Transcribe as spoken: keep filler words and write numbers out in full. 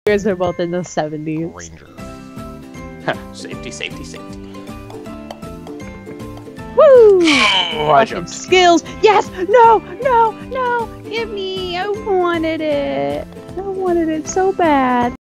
guys are both in the seventies. Ranger. Safety, safety, safety. Woo! Oh, I Fucking jumped. skills. Yes. No. No. No. Give me. I wanted it. I wanted it so bad.